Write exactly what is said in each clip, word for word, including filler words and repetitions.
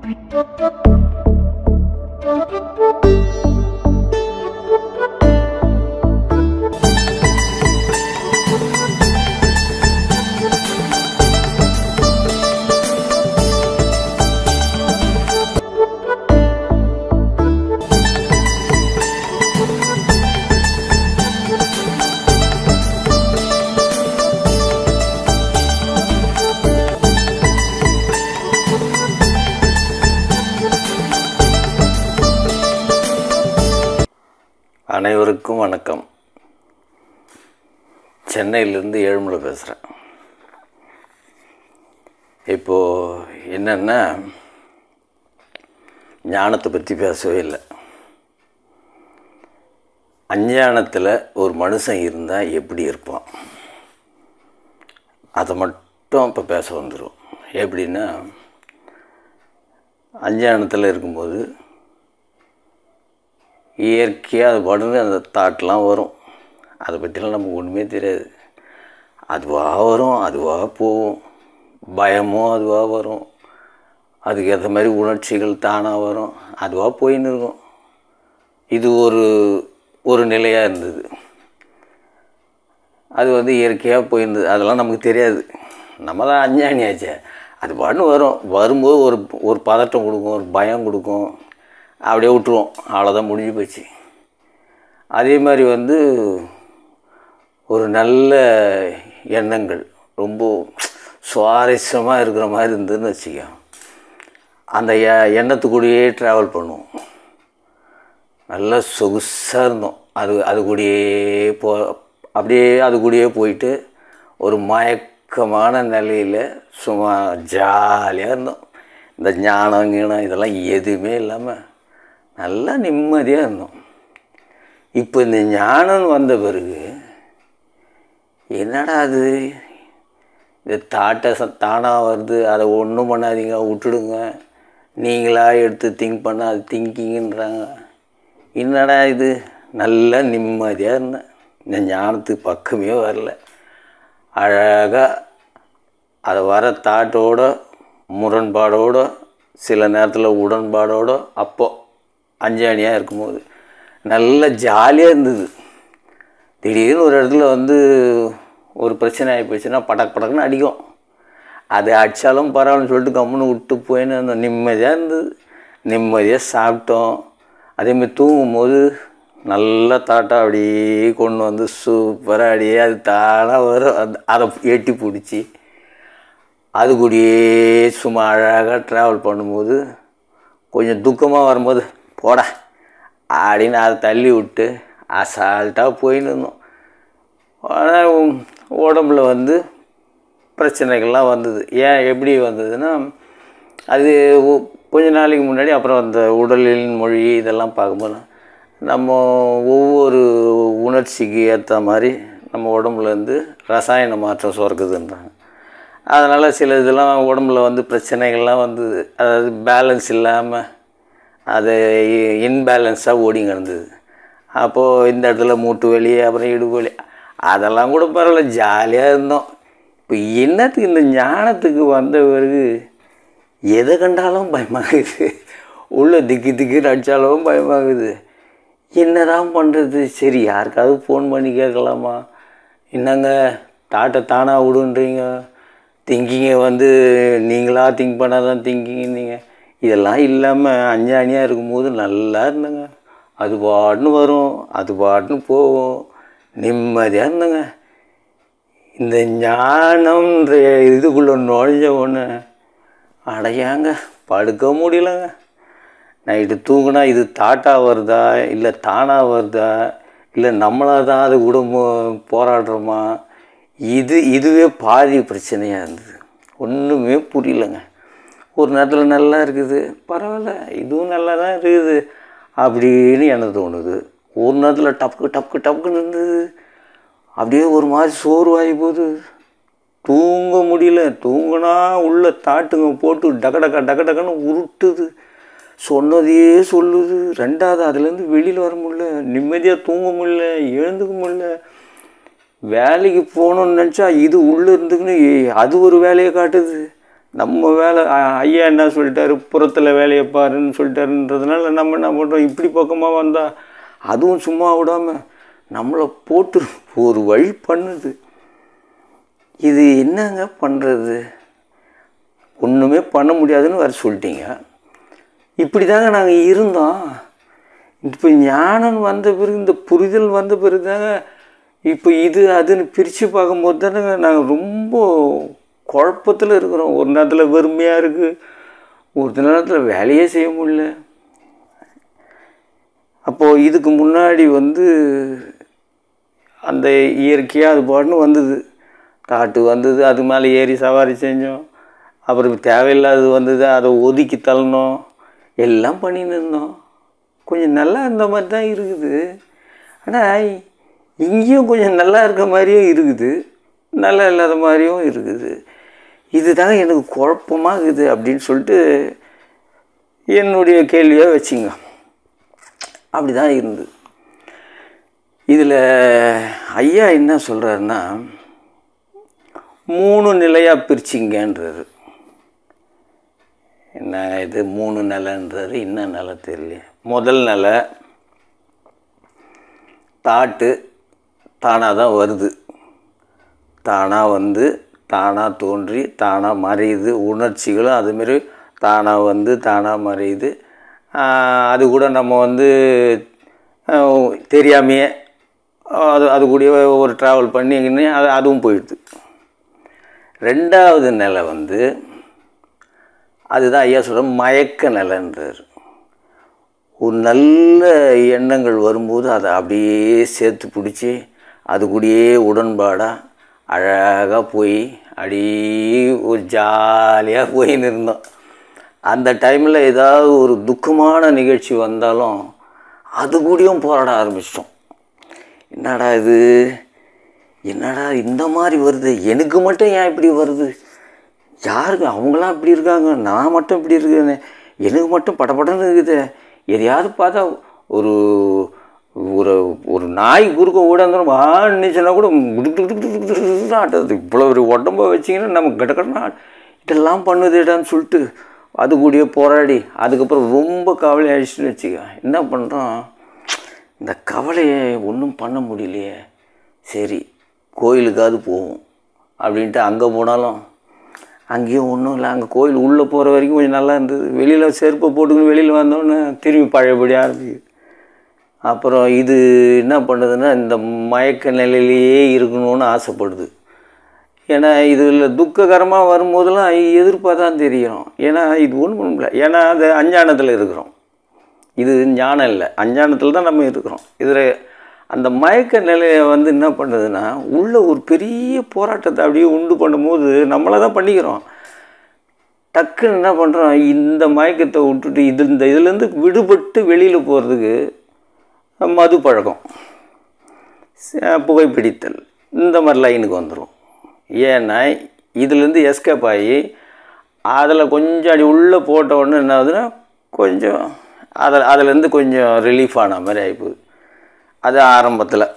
அனைவருக்கும் வணக்கம். சென்னையிலேருந்து ஏழுமலை பேசுகிறேன். இப்போது என்னென்னா, ஞானத்தை பற்றி பேசவே இல்லை. அஞ்ஞானத்தில் ஒரு மனுஷன் இருந்தால் எப்படி இருப்பான், அதை மட்டும் இப்போ பேச வந்துடும். எப்படின்னா, அஞ்ஞானத்தில் இருக்கும்போது இயற்கையாக அது படுன்னு அந்த தாட்லாம் வரும். அதை பற்றிலாம் நமக்கு ஒன்றுமே தெரியாது. அதுவாக வரும், அதுவாக போகும். பயமும் அதுவாக வரும், அதுக்கு ஏற்ற மாதிரி உணர்ச்சிகள் தானாக வரும், அதுவாக போயின்னு இருக்கும். இது ஒரு ஒரு நிலையாக இருந்தது. அது வந்து இயற்கையாக போயிருந்தது. அதெல்லாம் நமக்கு தெரியாது. நம்ம தான் அஞ்ஞானியாச்சே. அது பாட்டுன்னு வரும். வரும்போது ஒரு ஒரு பதட்டம் கொடுக்கும், ஒரு பயம் கொடுக்கும். அப்படியே விட்டுருவோம். அவ்வளோதான், முடிஞ்சு போச்சு. அதே மாதிரி வந்து ஒரு நல்ல எண்ணங்கள் ரொம்ப சுவாரஸ்யமாக இருக்கிற மாதிரி இருந்ததுன்னு வச்சுக்க, அந்த எ எண்ணத்துக்கூடயே ட்ராவல் பண்ணுவோம். நல்லா சொகுசாக இருந்தோம். அது அது கூடயே போ அப்படியே அது கூடயே போயிட்டு ஒரு மயக்கமான நிலையில் சும்மா ஜாலியாக இருந்தோம். இந்த ஞானம் கீனம் இதெல்லாம் எதுவுமே இல்லாமல் நல்லா நிம்மதியாக இருந்தோம். இப்போ இந்த ஞானம் வந்த பிறகு என்னடா அது, இந்த தாட்டை தானாக வருது, அதை ஒன்றும் பண்ணாதீங்க, விட்டுடுங்க, நீங்களாக எடுத்து திங்க் பண்ணால் அது திங்கிங்கன்றாங்க. என்னடா இது, நல்லா நிம்மதியாக இருந்தேன். இந்த ஞானத்துக்கு பக்கமே வரல. அழகாக அதை வர தாட்டோட முரண்பாடோட சில நேரத்தில் உடன்பாடோட அப்போது அஞ்ஞானியாக இருக்கும்போது நல்ல ஜாலியாக இருந்தது. திடீர்னு ஒரு இடத்துல வந்து ஒரு பிரச்சனை ஆகி போச்சுன்னா படக் படக்குன்னு அடிக்கும். அது அடித்தாலும் பரவாயில்லன்னு சொல்லிட்டு கம்முன்னு விட்டு போயின்னு இருந்தோம். நிம்மதியாக இருந்தது. நிம்மதியாக சாப்பிட்டோம். அதேமாதிரி தூங்கும்போது நல்ல தாட்டாக அப்படியே கொண்டு வந்து சூப்பராக அப்படியே அது தானாக வரும். அது அதை எட்டி பிடிச்சி அது கூடயே சும்மா அழகாக ட்ராவல் பண்ணும்போது கொஞ்சம் துக்கமாக வரும்போது போட அப்படின்னு அதை தள்ளி விட்டு அசால்ட்டாக போயின்னு இருந்தோம். ஆனால் உடம்புல வந்து பிரச்சனைகள்லாம் வந்தது. ஏன் எப்படி வந்ததுன்னா, அது கொஞ்ச நாளைக்கு முன்னாடி அப்புறம் அந்த உடலின் மொழி இதெல்லாம் பார்க்கும்போது நம்ம ஒவ்வொரு உணர்ச்சிக்கு ஏற்ற மாதிரி நம்ம உடம்புலேருந்து ரசாயன மாற்றம் சுரக்குதுன்றாங்க. அதனால் சில இதெல்லாம் உடம்புல வந்து பிரச்சனைகள்லாம் வந்தது. அதாவது பேலன்ஸ் இல்லாமல் அது இன்பேலன்ஸாக ஓடிங்க இருந்தது. அப்போது இந்த இடத்துல மூட்டு வலி, அப்புறம் இடுப்பு வலி, அதெல்லாம் கூட பரவாயில்ல, ஜாலியாக இருந்தோம். இப்போ என்னத்துக்கு இந்த ஞானத்துக்கு வந்த பிறகு எதை கண்டாலும் பயமாகுது. உள்ளே திக்கி திக்கின்னு அடித்தாலும் பயமாகுது. என்னதான் பண்ணுறது? சரி, யாருக்காவது ஃபோன் பண்ணி கேட்கலாமா, என்னங்க தாட்டை தானாக விடுன்றீங்க, திங்கிங்கை வந்து நீங்களாக திங்க் பண்ணால் தான் திங்கிங்க. இதெல்லாம் இல்லாமல் அஞ்ஞானியாக இருக்கும்போது நல்லா இருந்தேங்க. அது பாட்டுன்னு வரும், அது பாட்டுன்னு போகும், நிம்மதியாக இருந்தேங்க. இந்த ஞானம்ன்ற இதுக்குள்ளே நுழைஞ்ச ஒன்று அடையாங்க படுக்க முடியலங்க. நைட்டு தூங்குனா இது தாட்டாக வருதா, இல்லை தானாக வருதா, இல்லை நம்மளாக தான் அது கூட போராடுறோமா, இது இதுவே பாதி பிரச்சனையாக இருந்தது. ஒன்றுமே புரியலைங்க. ஒரு நேரத்தில் நல்லா இருக்குது, பரவாயில்ல, இதுவும் நல்லா தான் இருக்குது அப்படின்னு எனக்கு தோணுது. ஒரு நேரத்தில் டப்புக்கு டப்புக்கு டப்புக்குன்னு இருந்தது. அப்படியே ஒரு மாதிரி சோர்வாகி போகுது, தூங்க முடியல. தூங்கினா உள்ள தாட்டுங்க போட்டு டக்க டக்க டக்க டக்குன்னு உருட்டுது, சொன்னதையே சொல்லுது. ரெண்டாவது அதுலேருந்து வெளியில் வர முடியல, நிம்மதியாக தூங்க முடியல, எழுந்துக்க முடியல. வேலைக்கு போகணுன்னு நினச்சா இது உள்ளே இருந்துக்குன்னு அது ஒரு வேலையை காட்டுது. நம்ம வேலை ஐயா என்ன சொல்லிட்டாரு, புறத்தில் வேலையை பாருன்னு சொல்லிட்டாருன்றதுனால நம்ம என்ன பண்ணுறோம், இப்படி பக்கமாக வந்தால் அதுவும் சும்மா விடாமல் நம்மளை போட்டு ஒரு வழி பண்ணுது. இது என்னங்க பண்ணுறது, ஒன்றுமே பண்ண முடியாதுன்னு வேறு சொல்லிட்டீங்க. இப்படி தாங்க நாங்கள் இருந்தோம். இப்போ ஞானம் வந்த பிறகு, இந்த புரிதல் வந்த பிறகு தாங்க இப்போ இது அதுன்னு பிரித்து பார்க்கும்போது தானேங்க நாங்கள் ரொம்ப குழப்பத்தில் இருக்கிறோம். ஒரு நேரத்தில் வெறுமையாக இருக்குது, ஒரு நேரத்தில் வேலையே செய்ய முடியல. அப்போது இதுக்கு முன்னாடி வந்து அந்த இயற்கையாக அது பாட்டுன்னு வந்தது, காட்டு வந்தது, அது மேலே ஏறி சவாரி செஞ்சோம். அப்புறம் தேவையில்லாதது வந்தது, அதை ஒதுக்கி தள்ளணும், எல்லாம் பண்ணின்னு இருந்தோம். கொஞ்சம் நல்லா இருந்த மாதிரி தான் இருக்குது. ஆனால் இங்கேயும் கொஞ்சம் நல்லா இருக்க மாதிரியும் இருக்குது, நல்லா இல்லாத மாதிரியும் இருக்குது. இது தாங்க எனக்கு குழப்பமாக இருக்குது அப்படின்னு சொல்லிட்டு என்னுடைய கேள்வியாக வச்சுங்க. அப்படி தான் இருந்தது. இதில் ஐயா என்ன சொல்கிறாருன்னா, மூணு நிலையாக பிரிச்சிங்கன்றாரு. என்ன இது மூணு நிலைன்றாரு, என்ன நிலை தெரியல. முதல் நிலை தாட்டு தானாக தான் வருது, தானாக வந்து தானாக தோன்றி தானாக மறையுது. உணர்ச்சிகளும் அதுமாரி தானாக வந்து தானாக மறையுது. அது கூட நம்ம வந்து தெரியாமையே அது அது கூட ஒரு ட்ராவல் பண்ணி அது அதுவும் போயிடுது. ரெண்டாவது நிலை வந்து அதுதான் ஐயா சொல்கிற மயக்க நிலைன்றார். ஒரு நல்ல எண்ணங்கள் வரும்போது அதை அப்படியே சேர்த்து பிடிச்சி அது கூடயே உடன்பாடாக அழகாக போய் அப்படியே ஒரு ஜாலியாக போயின்னு இருந்தோம். அந்த டைமில் ஏதாவது ஒரு துக்கமான நிகழ்ச்சி வந்தாலும் அது கூடயும் போராட ஆரம்பிச்சிட்டோம். என்னடா இது, என்னடா இந்த மாதிரி வருது, எனக்கு மட்டும் ஏன் இப்படி வருது, யாருக்கு அவங்களாம் இப்படி இருக்காங்க, நான் மட்டும் இப்படி இருக்கேன்னு, எனக்கு மட்டும் படப்படன்னு இருக்குது. எதையாவது பார்த்தா ஒரு ஒரு ஒரு நாய் குறுக்க ஓடாந்துடும் வான்னுச்சுன்னா கூட ஆட்டது. இவ்வளோ ஒரு உடம்ப வச்சிங்கன்னா நம்ம கிடக்கடனா இதெல்லாம் பண்ணுதுடான்னு சொல்லிட்டு அது கூடயே போராடி அதுக்கப்புறம் ரொம்ப கவலை ஆயிடுச்சுன்னு வச்சுக்க. என்ன பண்ணுறோம், இந்த கவலையை ஒன்றும் பண்ண முடியலையே, சரி கோயிலுக்காவது போவோம் அப்படின்ட்டு அங்கே போனாலும் அங்கேயும் ஒன்றும் இல்லை. அங்கே கோயில் உள்ளே போகிற வரைக்கும் கொஞ்சம் நல்லா இருந்தது. வெளியில் செருப்பை போட்டுக்கணும், வெளியில் வந்தோன்னே திரும்பி பழையபடி ஆரம்பிக்குது. அப்புறம் இது என்ன பண்ணுதுன்னா இந்த மயக்க நிலையிலேயே இருக்கணும்னு ஆசைப்படுது. ஏன்னா இதில் துக்ககரமாக வரும்போதெல்லாம் எதிர்ப்பாக தான் தெரியும். ஏன்னா இது ஒன்றும் பண்ண முடியல, ஏன்னா அது அஞ்ஞானத்தில் இருக்கிறோம். இது ஞானம் இல்லை, அஞ்ஞானத்தில் தான் நம்ம இருக்கிறோம். இதில் அந்த மயக்க நிலையை வந்து என்ன பண்ணுதுன்னா உள்ள ஒரு பெரிய போராட்டத்தை அப்படியே உண்டு பண்ணும்போது நம்மளை தான் பண்ணிக்கிறோம். டக்குன்னு என்ன பண்ணுறோம், இந்த மயக்கத்தை விட்டுட்டு இது இந்த இதுலேருந்து விடுபட்டு வெளியில் போகிறதுக்கு மது பழக்கம், புகைப்பிடித்தல், இந்த மாதிரி லைனுக்கு வந்துடும். ஏன்னா இதுலேருந்து எஸ்கேப் ஆகி அதில் கொஞ்சம் அடி உள்ளே போட்ட உடனே என்ன ஆகுதுன்னா கொஞ்சம் அதில் அதுலேருந்து கொஞ்சம் ரிலீஃப் ஆன மாதிரி ஆகிப்போகுது. அது ஆரம்பத்தில்.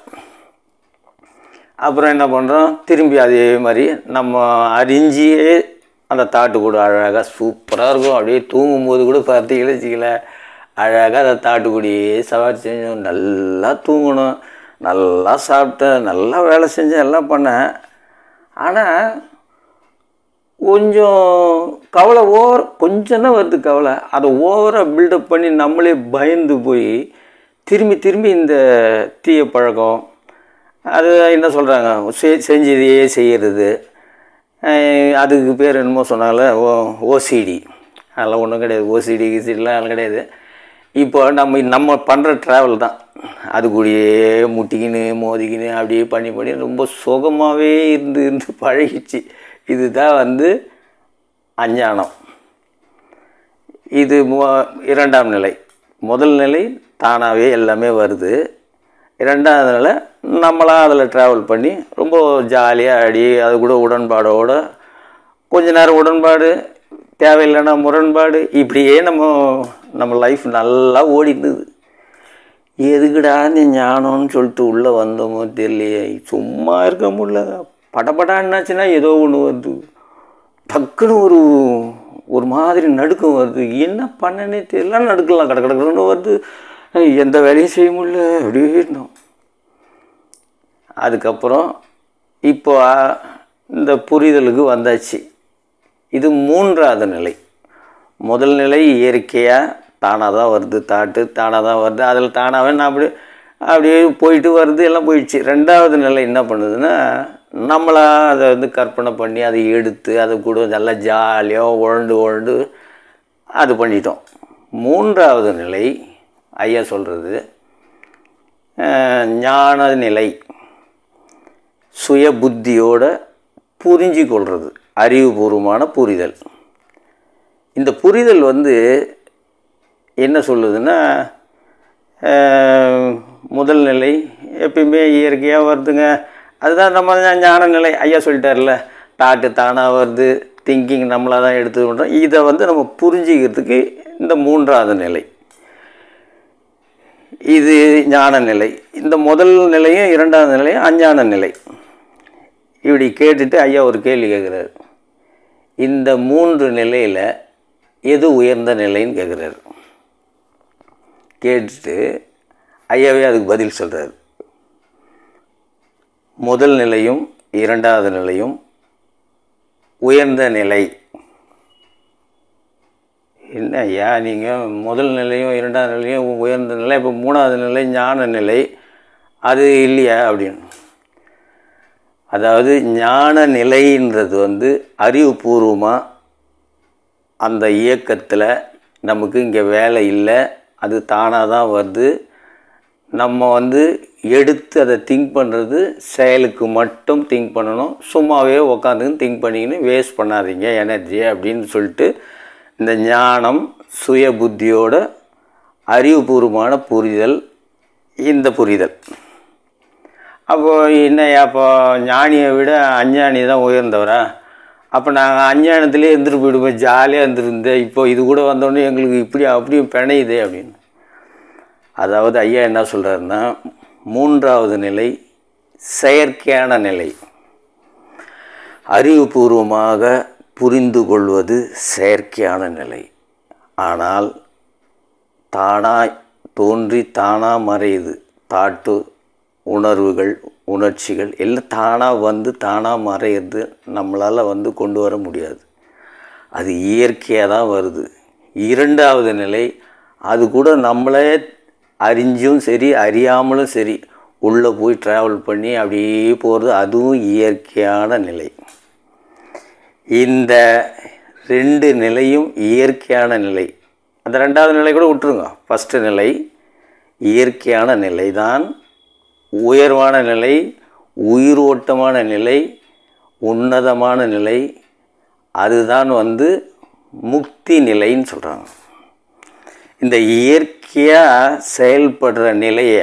அப்புறம் என்ன பண்ணுறோம், திரும்பி அதே மாதிரி நம்ம அறிஞ்சியே அந்த தாட்டு கூட அழகாக சூப்பராக இருக்கும். அப்படியே தூங்கும்போது கூட பார்த்தீங்களே வச்சுக்கல, அழகாக அந்த தாட்டுக்குடியே சவாரி செஞ்சோம், நல்லா தூங்கணும், நல்லா சாப்பிட்டேன், நல்லா வேலை செஞ்சேன், எல்லாம் பண்ணேன். ஆனால் கொஞ்சம் கவலை ஓவர் கொஞ்சம் தான் வருது கவலை. அதை ஓவராக பில்டப் பண்ணி நம்மளே பயந்து போய் திரும்பி திரும்பி இந்த தீய பழக்கம், அது என்ன சொல்கிறாங்க, செ செஞ்சதையே செய்கிறது, அதுக்கு பேர் என்னமோ சொன்னால ஓ ஓசிடி, அதெல்லாம் ஒன்றும் கிடையாது. ஓசிடி கிசிடிலாம் அதெல்லாம் கிடையாது. இப்போ நம்ம நம்ம பண்ணுற ட்ராவல் தான், அது கூடயே முட்டிக்கின்னு மோதிக்கின்னு அப்படியே பண்ணி பண்ணி ரொம்ப சுகமாகவே இருந்து இருந்து பழகிடுச்சு. இதுதான் வந்து அஞ்ஞானம். இது இரண்டாம் நிலை. முதல் நிலை தானாகவே எல்லாமே வருது. இரண்டாவது நிலை நம்மளாம் அதில் ட்ராவல் பண்ணி ரொம்ப ஜாலியாக ஆடி அது கூட உடன்பாடோடு கொஞ்ச நேரம் உடன்பாடு, தேவையில்லைன்னா முரண்பாடு, இப்படியே நம்ம நம்ம லைஃப் நல்லா ஓடிட்டுது. எதுக்குடா இந்த ஞானம்னு சொல்லிட்டு உள்ளே வந்தோமோ தெரியலையே, சும்மா இருக்க முடியல. படப்படான்னாச்சுன்னா ஏதோ ஒன்று வருது, டக்குன்னு ஒரு ஒரு மாதிரி நடுக்கம் வருது. என்ன பண்ணனே தெரியல, நடுக்கலாம் கட கடக்கணும்னு வருது. எந்த வேலையும் செய்ய முடியல, அப்படியே இருந்தோம். அதுக்கப்புறம் இப்போ இந்த புரிதலுக்கு வந்தாச்சு. இது மூன்றாவது நிலை. முதல் நிலை இயற்கையாக தானாக தான் வருது, தாட்டு தானாக தான் வருது, அதில் தானாகவே நான் அப்படி அப்படியே போயிட்டு வருது, எல்லாம் போயிடுச்சு. ரெண்டாவது நிலை என்ன பண்ணுதுன்னா, நம்மளா அதை வந்து கற்பனை பண்ணி அதை எடுத்து அதை கூட நல்லா ஜாலியாக உழண்டு உழண்டு அது பண்ணிட்டோம். மூன்றாவது நிலை ஐயா சொல்கிறது ஞான நிலை. சுய புத்தியோட புரிஞ்சு கொள்வது, அறிவுபூர்வமான புரிதல். இந்த புரிதல் வந்து என்ன சொல்லுதுன்னா, முதல் நிலை எப்பயுமே இயற்கையாக வருதுங்க. அதுதான் நம்ம ஞான நிலை. ஐயா சொல்லிட்டார்ல, தாட்டு தானாக வருது, திங்கிங் நம்மளாக தான் எடுத்து பண்ணுறோம். இதை வந்து நம்ம புரிஞ்சிக்கிறதுக்கு இந்த மூன்றாவது நிலை, இது ஞான நிலை. இந்த முதல் நிலையும் இரண்டாவது நிலையும் அஞ்ஞான நிலை. இப்படி கேட்டுட்டு ஐயா ஒரு கேள்வி கேட்குறாரு. இந்த மூன்று நிலையில் எது உயர்ந்த நிலைன்னு கேட்குறாரு. கேட்டுட்டு ஐயாவே அதுக்கு பதில் சொல்கிறார். முதல் நிலையும் இரண்டாவது நிலையும் உயர்ந்த நிலை. என்ன ஐயா நீங்கள் முதல் நிலையும் இரண்டாவது நிலையும் உயர்ந்த நிலை, இப்போ மூணாவது நிலை ஞான நிலை அது இல்லையா அப்படின்னு. அதாவது ஞான நிலைன்றது வந்து அறிவுபூர்வமாக அந்த இயக்கத்தில் நமக்கு இங்கே வேலை இல்லை, அது தானாக தான் வருது. நம்ம வந்து எடுத்து அதை திங்க் பண்ணுறது செயலுக்கு மட்டும் திங்க் பண்ணணும். சும்மாவே உக்காந்துன்னு திங்க் பண்ணிக்கின்னு வேஸ்ட் பண்ணாதீங்க எனர்ஜி அப்படின்னு சொல்லிட்டு இந்த ஞானம் சுய புத்தியோட அறிவுபூர்வமான புரிதல், இந்த புரிதல். அப்போது என்னையா, அப்போ ஞானியை விட அஞ்ஞானி தான் உயர்ந்தவரா? அப்போ நாங்கள் அஞ்ஞானத்திலே இருந்துட்டு போயிடுவோம், ஜாலியாக இருந்துருந்தேன். இப்போ இது கூட வந்தோடனே எங்களுக்கு இப்படி அப்படியும் பிணையுதே அப்படின்னு. அதாவது ஐயா என்ன சொல்கிறாருன்னா, மூன்றாவது நிலை செயற்கையான நிலை. அறிவுபூர்வமாக புரிந்து கொள்வது செயற்கையான நிலை. ஆனால் தானாக தோன்றி தானாக மறையுது. தாட்டு, உணர்வுகள், உணர்ச்சிகள் எல்லாம் தானாக வந்து தானாக மறையிறது நம்மளால் வந்து கொண்டு வர முடியாது. அது இயற்கையாக தான் வருது. இரண்டாவது நிலை, அது கூட நம்மளே அறிஞ்சும் சரி அறியாமலும் சரி உள்ளே போய் ட்ராவல் பண்ணி அப்படியே போகிறது, அதுவும் இயற்கையான நிலை. இந்த ரெண்டு நிலையும் இயற்கையான நிலை. அந்த ரெண்டாவது நிலை கூட விட்டுருங்க. ஃபஸ்ட்டு நிலை இயற்கையான நிலை தான் உயர்வான நிலை, உயிரோட்டமான நிலை, உன்னதமான நிலை. அதுதான் வந்து முக்தி நிலைன்னு சொல்கிறாங்க. இந்த இயற்கையாக செயல்படுற நிலையை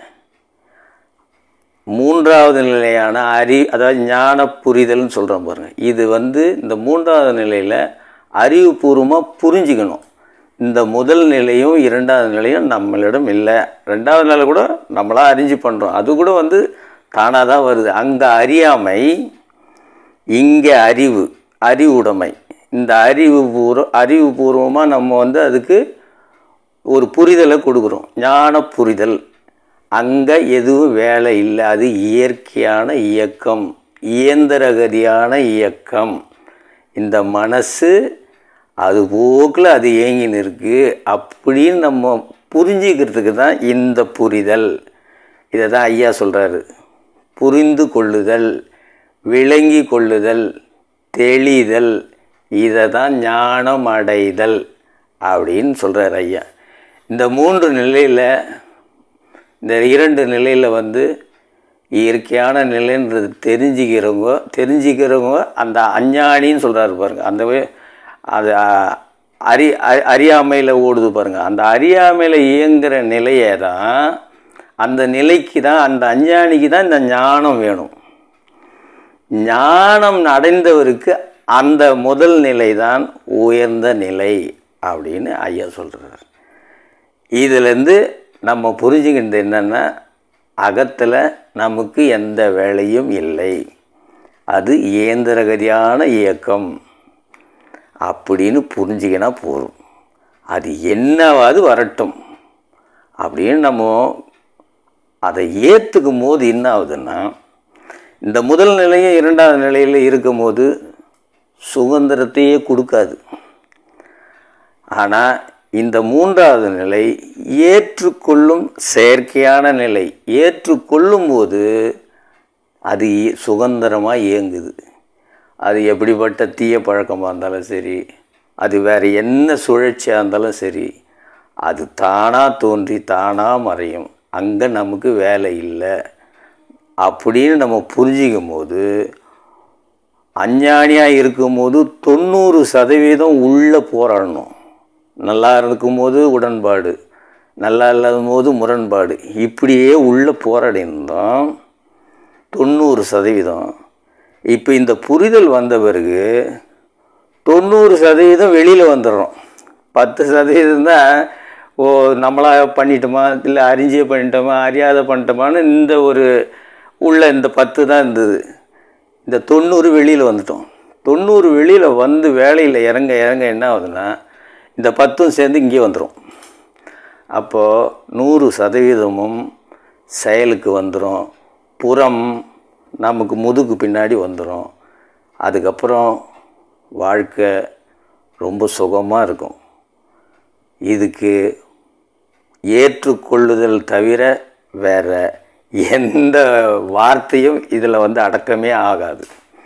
மூன்றாவது நிலையான அறி அதாவது ஞான புரிதல்னு சொல்கிறோம் பாருங்கள். இது வந்து இந்த மூன்றாவது நிலையில் அறிவுபூர்வமாக புரிஞ்சிக்கணும். இந்த முதல் நிலையும் இரண்டாவது நிலையும் நம்மளிடம் இல்லை. ரெண்டாவது நிலை கூட நம்மளாக அறிஞ்சு பண்ணுறோம், அது கூட வந்து தானாக தான் வருது. அங்கே அறியாமை, இங்கே அறிவு, அறிவுடைமை. இந்த அறிவு பூர்வ அறிவுபூர்வமாக நம்ம வந்து அதுக்கு ஒரு புரிதலை கொடுக்குறோம், ஞான புரிதல். அங்கே எதுவும் வேலை இல்லை, அது இயற்கையான இயக்கம், இயந்திரகதியான இயக்கம். இந்த மனசு அது போக்கில் அது ஏங்கின்னு இருக்குது அப்படின்னு நம்ம புரிஞ்சிக்கிறதுக்கு தான் இந்த புரிதல். இதை தான் ஐயா சொல்கிறாரு, புரிந்து கொள்ளுதல், விளங்கி கொள்ளுதல், தெளிதல். இதை தான் ஞானம் அடைதல் அப்படின்னு சொல்கிறார் ஐயா. இந்த மூன்று நிலையில், இந்த இரண்டு நிலையில் வந்து இயற்கையான நிலைன்றது தெரிஞ்சுக்கிறவங்க தெரிஞ்சுக்கிறவங்க அந்த அஞ்ஞானின்னு சொல்கிறாரு பாருங்கள். அந்த அது அறி அறியாமையில் ஓடுது பாருங்கள். அந்த அறியாமையில் இயங்குகிற நிலையை தான், அந்த நிலைக்கு தான், அந்த அஞ்ஞானிக்கு தான் இந்த ஞானம் வேணும். ஞானம் அடைந்தவருக்கு அந்த முதல் நிலை தான் உயர்ந்த நிலை அப்படின்னு ஐயா சொல்கிறார். இதிலேருந்து நம்ம புரிஞ்சுக்கிட்டது என்னென்னா, அகத்தில் நமக்கு எந்த வேலையும் இல்லை, அது இயந்திரகதியான இயக்கம். அப்படின்னு புரிஞ்சிக்கினா போதும். அது என்னவாது வரட்டும் அப்படின்னு நம்ம அதை ஏற்றுக்கும் போது என்ன ஆகுதுன்னா, இந்த முதல் நிலையும் இரண்டாவது நிலையில் இருக்கும் போது சுதந்திரத்தையே கொடுக்காது. ஆனால் இந்த மூன்றாவது நிலை ஏற்றுக்கொள்ளும் செயற்கையான நிலை. ஏற்றுக்கொள்ளும் போது அது சுதந்திரமாக இயங்குது. அது எப்படிப்பட்ட தீய பழக்கமாக இருந்தாலும் சரி, அது வேறு என்ன சுழற்சியாக இருந்தாலும் சரி, அது தானாக தோன்றி தானாக மறையும். அங்கே நமக்கு வேலை இல்லை அப்படின்னு நம்ம புரிஞ்சிக்கும் போது, அஞ்ஞானியாக இருக்கும்போது தொண்ணூறு சதவீதம் உள்ளே போராடணும். நல்லா இருக்கும்போது உடன்பாடு, நல்லா இல்லாத போது முரண்பாடு, இப்படியே உள்ளே போராடினோம் தொண்ணூறு சதவீதம். இப்போ இந்த புரிதல் வந்த பிறகு தொண்ணூறு சதவீதம் வெளியில் வந்துடுறோம். பத்து சதவீதம் தான் ஓ நம்மளாக பண்ணிட்டோமா, இல்லை அறிஞ்சே பண்ணிட்டோமா, அறியாத பண்ணிட்டோமான்னு இந்த ஒரு உள்ள இந்த பத்து தான் இருந்தது. இந்த தொண்ணூறு வெளியில் வந்துட்டோம். தொண்ணூறு வெளியில் வந்து வேலையில் இறங்க இறங்க என்ன ஆகுதுன்னா, இந்த பத்தும் சேர்ந்து இங்கே வந்துடும். அப்போது நூறு சதவீதமும் செயலுக்கு வந்துடும். புறம் நமக்கு முதுகு பின்னாடி வந்துடும். அதுக்கப்புறம் வாழ்க்கை ரொம்ப சுகமாக இருக்கும். இதுக்கு ஏற்றுக்கொள்ளுதல் தவிர வேறு எந்த வார்த்தையும் இதில் வந்து அடக்கமே ஆகாது.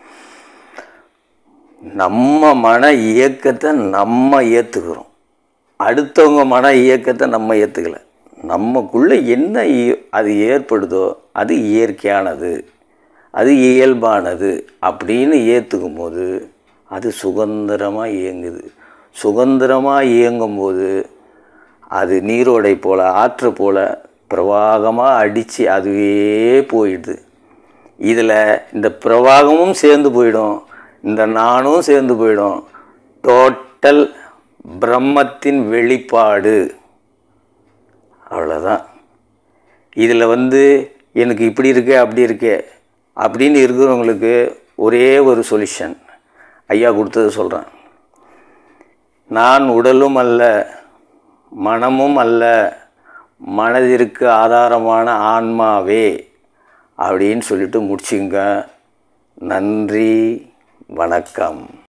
நம்ம மன இயக்கத்தை நம்ம ஏற்றுக்கிறோம், அடுத்தவங்க மன இயக்கத்தை நம்ம ஏற்றுக்கலை. நமக்குள்ளே என்ன அது ஏற்படுதோ அது இயற்கையானது, அது இயல்பானது அப்படின்னு ஏற்றுக்கும் போது அது சுதந்திரமாக இயங்குது. சுதந்திரமாக இயங்கும்போது அது நீரோடை போல், ஆற்று போல் பிரவாகமாக அடித்து அதுவே போயிடுது. இதில் இந்த பிரவாகமும் சேர்ந்து போயிடும், இந்த நானும் சேர்ந்து போயிடும். டோட்டல் பிரம்மத்தின் வெளிப்பாடு. அவ்வளோதான். இதில் வந்து எனக்கு இப்படி இருக்கே அப்படி இருக்கே அப்படின்னு இருக்கிறவங்களுக்கு ஒரே ஒரு சொல்யூஷன் ஐயா கொடுத்தது சொல்கிறேன். நான் உடலும் அல்ல, மனமும் அல்ல, மனதிற்கு ஆதாரமான ஆன்மாவே அப்படின்னு சொல்லிட்டு முடிச்சுங்க. நன்றி, வணக்கம்.